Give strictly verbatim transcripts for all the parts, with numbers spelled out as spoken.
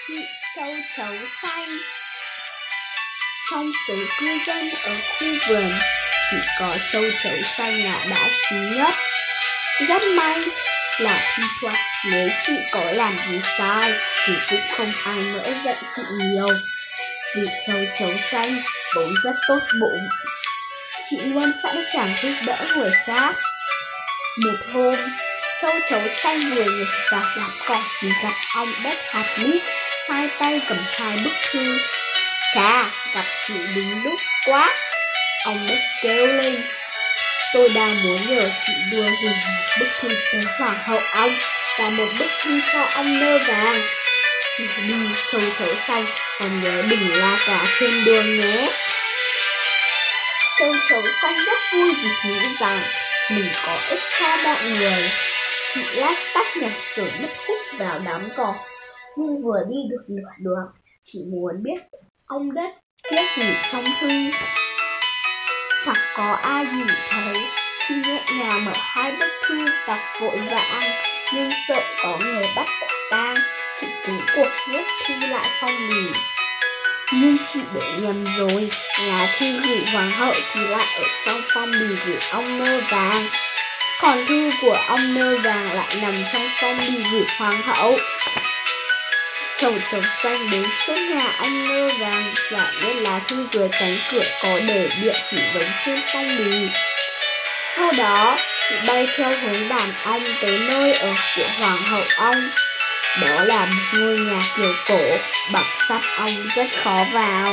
Chị châu chấu xanh. Trong số cư dân ở khu vườn, chỉ có châu chấu xanh là đã trí nhất. Rất may là thi thoảng nếu chị có làm gì sai thì cũng không ai nỡ giận chị nhiều, vì châu chấu xanh vốn rất tốt bụng. Chị luôn sẵn sàng giúp đỡ người khác. Một hôm, châu chấu xanh vừa nhảy vào đám cỏ thì gặp ong đất hạt lít, hai tay cầm hai bức thư. Chà, gặp chị đúng lúc quá, ong đất kêu lên. Tôi đang muốn nhờ chị đưa dùng một bức thư tới hoàng hậu ong và một bức thư cho ong nơ vàng. Đi đi châu chấu xanh, còn nhớ đừng la cả trên đường nhé. Châu chấu xanh rất vui vì nghĩ rằng mình có ích cho mọi người. Chị lách tách nhặt rồi mất hút vào đám cỏ, nhưng vừa đi được nửa đường, chị muốn biết ong đất viết gì trong thư. Chẳng có ai nhìn thấy, chị nhẹ nhàng mở hai bức thư đọc vội vã, nhưng sợ có người bắt quả tang, chị cứ cuộc viết thư lại phong bì. Nhưng chị để nhầm rồi, lá thư gửi hoàng hậu thì lại ở trong phong bì gửi ong nơ vàng, còn thư của ong nơ vàng lại nằm trong phong bì gửi hoàng hậu. Châu chấu xanh đến trước nhà ong nơ vàng và biết lá thư dưới cánh cửa có để địa chỉ giống trên phong bì. Sau đó, chị bay theo hướng đàn ong tới nơi ở của hoàng hậu ong. Đó là một ngôi nhà kiểu cổ bằng sắt ong rất khó vào.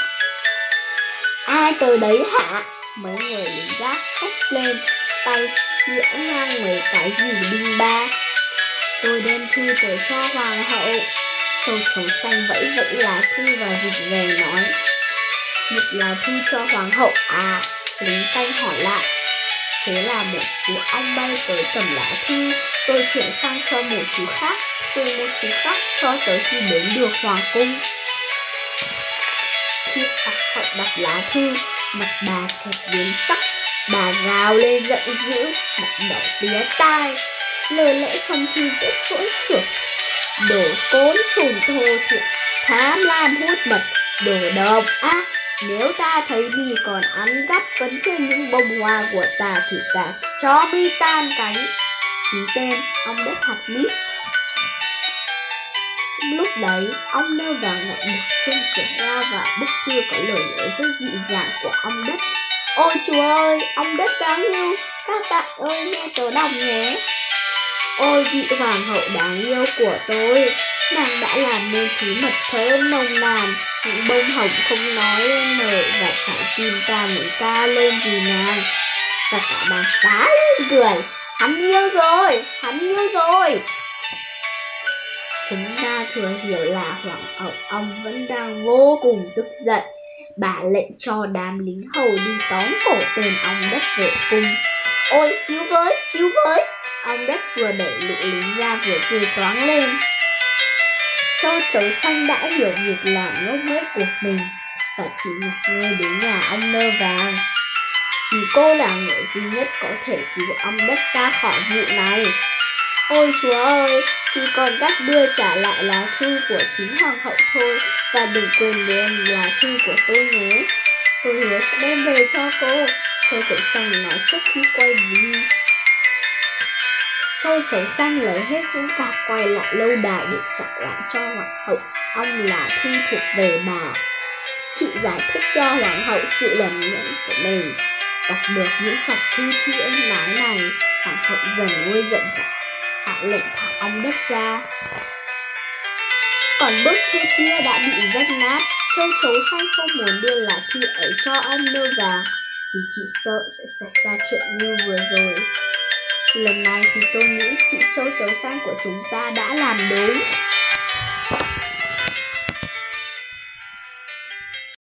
Ai tới đấy hả? Mấy người lính gác hét lên, tay chĩa ngang mấy cái gì đinh ba. Tôi đem thư tới cho hoàng hậu. Châu chấu xanh vẫy vẫy lá thư và rụt rè nói. Một lá thư cho hoàng hậu à? Lính canh hỏi lại. Thế là một chú ong bay tới cầm lá thư, rồi chuyển sang cho một chú khác, rồi một chú khác, cho tới khi đến được hoàng cung. Khi hoàng hậu đọc lá thư, mặt bà chợt biến sắc. Bà gào lên giận dữ, mặt đỏ tía tai. Lời lẽ trong thư rất hỗn xược. Đồ côn trùng thô thiện, tham lam hút mật, đồ độc ác. Nếu ta thấy mi còn ăn gắp phấn trên những bông hoa của ta thì ta cho mi tan cánh. Ký tên ong đất hạt lít. Lúc đấy, ong nơ vàng nhận được trên cửa ra và bức thư có lời lẽ rất dịu dàng của ong đất. Ôi chúa ơi, ong đất đáng yêu, các bạn ơi nghe tớ đọc nhé. Ôi vị hoàng hậu đáng yêu của tôi, nàng đã làm nên thứ mật thơm nồng nàn, những bông hồng không nói lên lời và trái tim ta muốn ca lên vì nàng. Và cả bà phá lên cười, hắn yêu rồi, hắn yêu rồi. Chúng ta thừa hiểu là hoàng hậu ong vẫn đang vô cùng tức giận. Bà lệnh cho đám lính hầu đi tóm cổ tên ong đất về cung. Ôi cứu với, cứu với. Ong đất vừa đẩy lũ lính ra vừa cười toáng lên. Châu chấu xanh đã hiểu việc làm ngốc nghếch của mình và chỉ ngạc nghe đến nhà ong nơ vàng, vì cô là người duy nhất có thể cứu ong đất ra khỏi vụ này. Ôi chúa ơi, chỉ còn cách đưa trả lại lá thư của chính hoàng hậu thôi, và đừng quên đem lá thư của tôi nhé. Tôi hứa sẽ đem về cho cô, châu chấu xanh nói trước khi quay đi. Châu chấu xanh lấy hết dũng cảm quay lại lâu đài để trả lại cho hoàng hậu ong là thư thuộc về bà. Chị giải thích cho hoàng hậu sự lầm lẫn của mình. Đọc được những dòng thư thi ân ái này, hoàng hậu dần nguôi giận và hạ lệnh thả ong đất ra. Còn bức thư kia đã bị rách nát. Châu chấu xanh không muốn đưa lá thư ấy cho ong nơ vàng, vì chị sợ sẽ xảy ra chuyện như vừa rồi. Lần này thì tôi nghĩ chị châu chấu xanh của chúng ta đã làm đúng.